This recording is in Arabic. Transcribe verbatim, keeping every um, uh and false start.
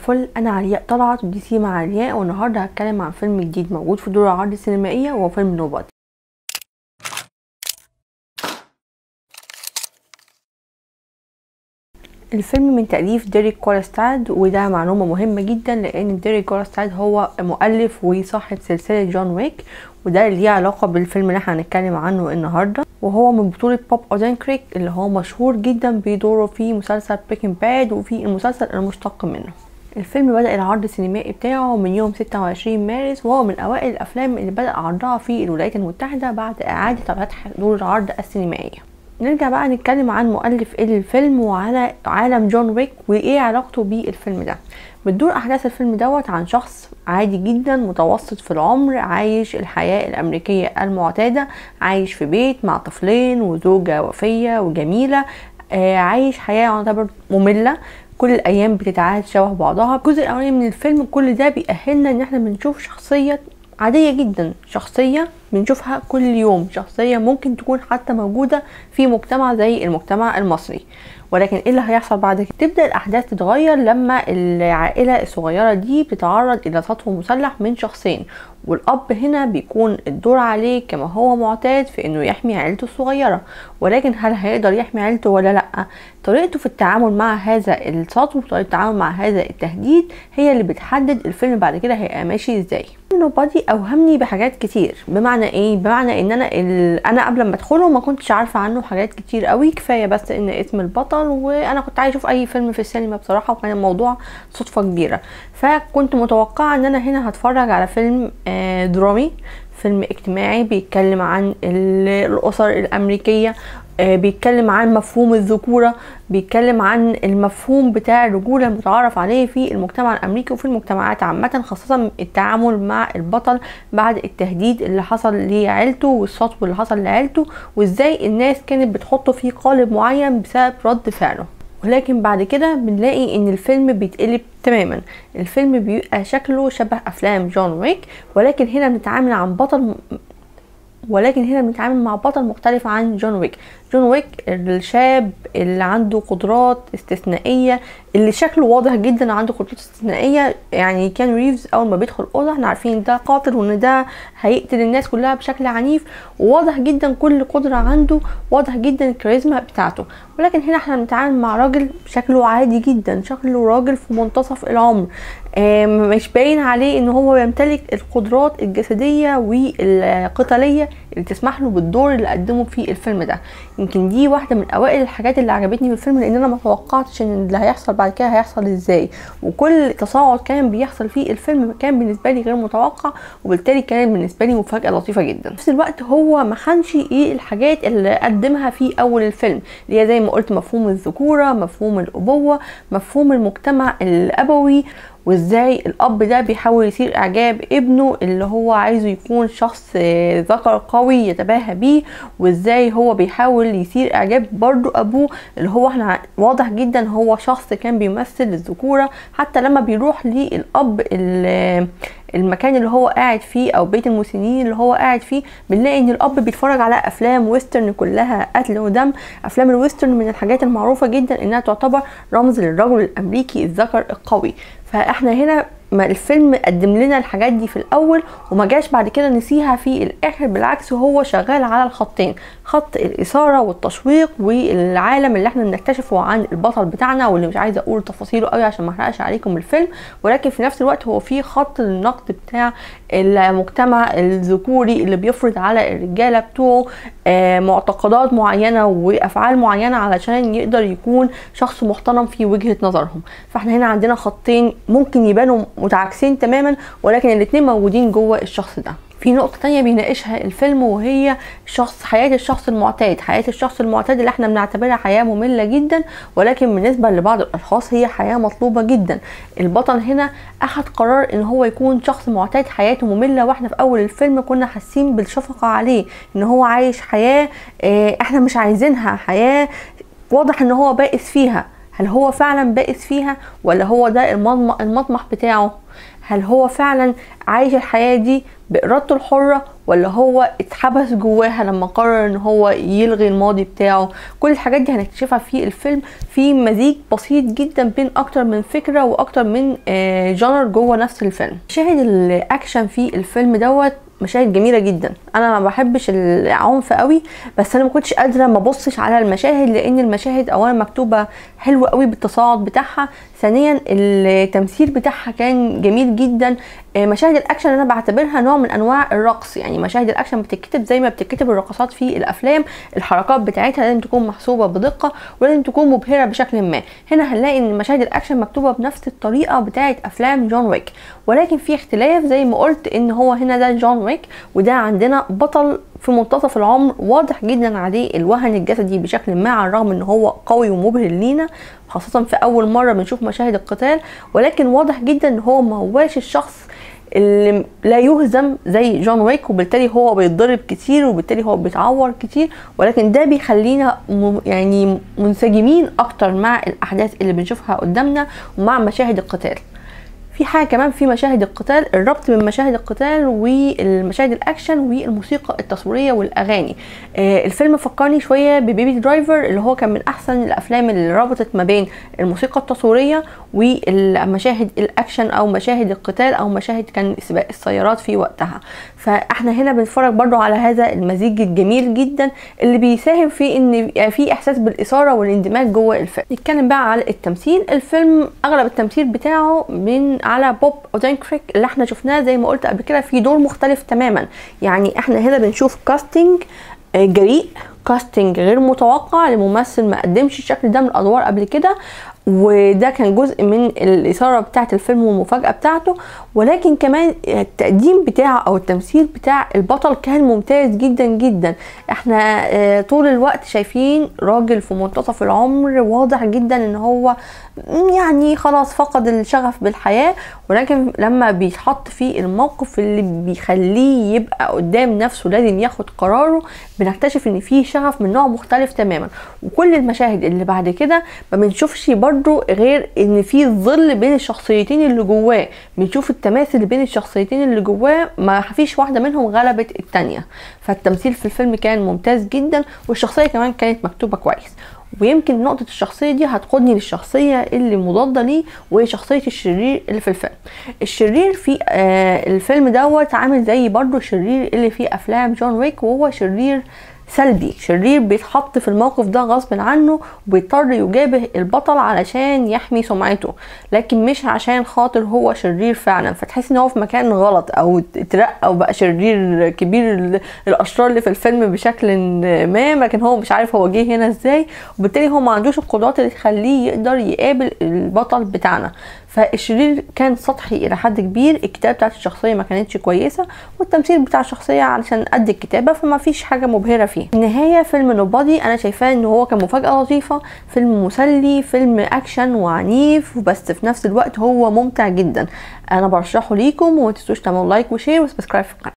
الفل. انا علياء طلعت ودي سي مع علياء، والنهارده هتكلم عن فيلم جديد موجود في دور العرض السينمائيه وهو فيلم نوبادي. الفيلم من تأليف ديريك كولستاد، وده معلومة مهمة جدا لأن ديريك كولستاد هو مؤلف وصاحب سلسلة جون ويك، وده اللي ليه علاقة بالفيلم اللي احنا هنتكلم عنه النهاردة، وهو من بطولة بوب أودينكريك اللي هو مشهور جدا بدوره في مسلسل بريكنج باد وفي المسلسل المشتق منه. الفيلم بدأ العرض السينمائي بتاعه من يوم ستة وعشرين مارس، وهو من أوائل الأفلام اللي بدأ عرضها في الولايات المتحدة بعد إعادة فتح دور العرض السينمائية. نرجع بقى نتكلم عن مؤلف الفيلم وعلى عالم جون ويك وايه علاقته بالفيلم ده. بتدور احداث الفيلم دوت عن شخص عادي جدا متوسط في العمر، عايش الحياة الامريكية المعتادة، عايش في بيت مع طفلين وزوجة وفية وجميلة، آه عايش حياة يعتبر مملة، كل الايام بتتعاد شبه بعضها. الجزء الاولاني من الفيلم كل ده بيأهلنا ان احنا بنشوف شخصية عادية جدا، شخصية بنشوفها كل يوم، شخصية ممكن تكون حتى موجودة في مجتمع زي المجتمع المصري. ولكن ايه اللي هيحصل بعد كده؟ تبدأ الاحداث تتغير لما العائلة الصغيرة دي بتتعرض الى سطو مسلح من شخصين، والاب هنا بيكون الدور عليه كما هو معتاد في انه يحمي عيلته الصغيرة، ولكن هل هيقدر يحمي عيلته ولا لا؟ طريقته في التعامل مع هذا السطو وطريقة التعامل مع هذا التهديد هي اللي بتحدد الفيلم بعد كده هيبقى ماشي ازاي. نوبادي اوهمني بحاجات كتير. بمعنى ايه؟ بمعنى ان انا ال... انا قبل ما ادخله ما كنتش عارفه عنه حاجات كتير قوي، كفايه بس ان اسم البطل، وانا كنت عايزه اشوف اي فيلم في السينما بصراحه، وكان الموضوع صدفه كبيره، فكنت متوقعه ان انا هنا هتفرج على فيلم درامي، فيلم اجتماعي بيتكلم عن الاسر الامريكيه، بيتكلم عن مفهوم الذكورة، بيتكلم عن المفهوم بتاع الرجولة المتعارف عليه في المجتمع الأمريكي وفي المجتمعات عامة، خاصة التعامل مع البطل بعد التهديد اللي حصل لعيلته والسطو اللي حصل لعيلته، وازاي الناس كانت بتحطه في قالب معين بسبب رد فعله. ولكن بعد كده بنلاقي ان الفيلم بيتقلب تماما، الفيلم بيبقى شكله شبه افلام جون ويك، ولكن هنا بنتعامل عن بطل ولكن هنا بنتعامل مع بطل مختلف عن جون ويك. جون ويك الشاب اللي عنده قدرات استثنائية، اللي شكله واضح جدا عنده قدرات استثنائية، يعني كان ريفز اول ما بيدخل اوضه احنا عارفين ده قاتل وان ده هيقتل الناس كلها بشكل عنيف، وواضح جدا كل قدرة عنده، واضح جدا الكاريزما بتاعته. ولكن هنا احنا بنتعامل مع راجل شكله عادي جدا، شكله راجل في منتصف العمر، مش باين عليه ان هو يمتلك القدرات الجسدية والقتالية اللي تسمح له بالدور اللي قدمه في الفيلم ده. يمكن دي واحدة من اوائل الحاجات اللي عجبتني في الفيلم، لان انا ما توقعتش ان اللي هيحصل بعد كده هيحصل ازاي، وكل تصاعد كان بيحصل في الفيلم كان بالنسبة لي غير متوقع، وبالتالي كان بالنسبة لي مفاجأة لطيفة جدا. في نفس الوقت هو ما خانش ايه الحاجات اللي قدمها في اول الفيلم، اللي هي زي ما قلت مفهوم الذكورة، مفهوم الابوة، مفهوم المجتمع الابوي، وازاي الاب ده بيحاول يثير اعجاب ابنه اللي هو عايزه يكون شخص ذكر قوي يتباهى بيه، وازاي هو بيحاول يثير اعجاب برضو ابوه اللي هو احنا واضح جدا هو شخص كان بيمثل الذكورة. حتى لما بيروح للاب المكان اللي هو قاعد فيه او بيت المسنين اللي هو قاعد فيه، بنلاقي ان الاب بيتفرج على افلام ويسترن كلها قتل ودم. افلام الويسترن من الحاجات المعروفة جدا انها تعتبر رمز للرجل الامريكي الذكر القوي، فاحنا هنا ما الفيلم قدم لنا الحاجات دي في الاول وما جاش بعد كده نسيها في الاخر، بالعكس هو شغال على الخطين، خط الاثاره والتشويق والعالم اللي احنا بنكتشفه عن البطل بتاعنا، واللي مش عايزه اقول تفاصيله قوي عشان ما احرقش عليكم الفيلم، ولكن في نفس الوقت هو في خط النقد بتاع المجتمع الذكوري اللي بيفرض على الرجاله بتوعه معتقدات معينه وافعال معينه علشان يقدر يكون شخص محترم في وجهه نظرهم. فاحنا هنا عندنا خطين ممكن يبانوا متعاكسين تماما، ولكن الاتنين موجودين جوه الشخص ده. في نقطة تانية بيناقشها الفيلم وهي شخص حياة الشخص المعتاد، حياة الشخص المعتاد اللي احنا بنعتبرها حياة مملة جدا، ولكن بالنسبة لبعض الاشخاص هي حياة مطلوبة جدا. البطل هنا اخد قرار ان هو يكون شخص معتاد حياته مملة، واحنا في اول الفيلم كنا حاسين بالشفقة عليه ان هو عايش حياة اه احنا مش عايزينها، حياة واضح ان هو بائس فيها، هل هو فعلا بائس فيها ولا هو ده المطمح بتاعه؟ هل هو فعلا عايش الحياة دي بإرادته الحرة ولا هو اتحبس جواها لما قرر ان هو يلغي الماضي بتاعه؟ كل الحاجات دي هنكتشفها في الفيلم، في مزيج بسيط جدا بين اكتر من فكرة واكتر من جانر جوه نفس الفيلم. مشاهد الاكشن في الفيلم دوت مشاهد جميله جدا. انا ما بحبش العنف قوي، بس انا ما كنتش قادره ما ابصش على المشاهد، لان المشاهد اولا مكتوبه حلوه قوي بالتصاعد بتاعها، ثانيا التمثيل بتاعها كان جميل جدا. مشاهد الاكشن انا بعتبرها نوع من انواع الرقص، يعني مشاهد الاكشن بتتكتب زي ما بتتكتب الرقصات في الافلام، الحركات بتاعتها لازم تكون محسوبه بدقه ولازم تكون مبهره بشكل ما. هنا هنلاقي ان مشاهد الاكشن مكتوبه بنفس الطريقه بتاعه افلام جون ويك، ولكن في اختلاف زي ما قلت ان هو هنا ده جون ويك وده عندنا بطل في منتصف العمر، واضح جدا عليه الوهن الجسدي بشكل ما، على الرغم ان هو قوي ومبهر لينا خاصه في اول مره بنشوف مشاهد القتال، ولكن واضح جدا ان هو ما هواش الشخص اللي لا يهزم زي جون ويك، وبالتالي هو بيتضرب كتير وبالتالي هو بيتعور كتير، ولكن ده بيخلينا يعني منسجمين اكتر مع الاحداث اللي بنشوفها قدامنا ومع مشاهد القتال. في حاجه كمان في مشاهد القتال، الربط بين مشاهد القتال والمشاهد الاكشن والموسيقى التصويريه والاغاني. آه الفيلم فكرني شويه ببيبي درايفر اللي هو كان من احسن الافلام اللي ربطت ما بين الموسيقى التصويريه والمشاهد الاكشن او مشاهد القتال او مشاهد كان سباق السيارات في وقتها. فاحنا هنا بنتفرج برضو على هذا المزيج الجميل جدا اللي بيساهم في ان في احساس بالاثاره والاندماج جوه الفيلم. نتكلم بقى على التمثيل. الفيلم اغلب التمثيل بتاعه من على بوب اودينكريك اللي احنا شفناه زي ما قلت قبل كده في دور مختلف تماما. يعني احنا هنا بنشوف كاستنج جريء، كاستنج غير متوقع لممثل ما قدمش الشكل ده من الادوار قبل كده، وده كان جزء من الاثاره بتاعه الفيلم والمفاجاه بتاعته، ولكن كمان التقديم بتاعه او التمثيل بتاع البطل كان ممتاز جدا جدا. احنا طول الوقت شايفين راجل في منتصف العمر، واضح جدا ان هو يعني خلاص فقد الشغف بالحياه، ولكن لما بيتحط في الموقف اللي بيخليه يبقى قدام نفسه لازم ياخد قراره، بنكتشف ان فيه شغف من نوع مختلف تماما. وكل المشاهد اللي بعد كده ما بنشوفش برضو غير ان في ظل بين الشخصيتين اللي جواه، بنشوف التماثل بين الشخصيتين اللي جواه، ما فيش واحده منهم غلبت التانية. فالتمثيل في الفيلم كان ممتاز جدا، والشخصيه كمان كانت مكتوبه كويس. ويمكن نقطة الشخصية دي هتقودني للشخصية اللي مضادة ليه، وهي شخصية الشرير اللي في الفيلم. الشرير في آه الفيلم دوت عامل زي برضو الشرير اللي في أفلام جون ويك، وهو شرير سلبي، شرير بيتحط في الموقف ده غصب عنه وبيضطر يجابه البطل علشان يحمي سمعته، لكن مش عشان خاطر هو شرير فعلا. فتحس ان هو في مكان غلط او اترقى وبقى شرير كبير الاشرار اللي في الفيلم بشكل ما، لكن هو مش عارف هو جه هنا ازاي، وبالتالي هو ما عندوش القدرات اللي تخليه يقدر يقابل البطل بتاعنا. فالشرير كان سطحي الى حد كبير، الكتابه بتاعت الشخصيه ما كانتش كويسه، والتمثيل بتاع الشخصيه علشان قد الكتابه فما فيش حاجه مبهره فيه. النهايه فيلم نوبادي انا شايفاه ان هو كان مفاجاه لطيفه، فيلم مسلي، فيلم اكشن وعنيف، وبس في نفس الوقت هو ممتع جدا. انا برشحه ليكم، وما تنسوش تعملوا لايك وشير وسبسكرايب في القناه.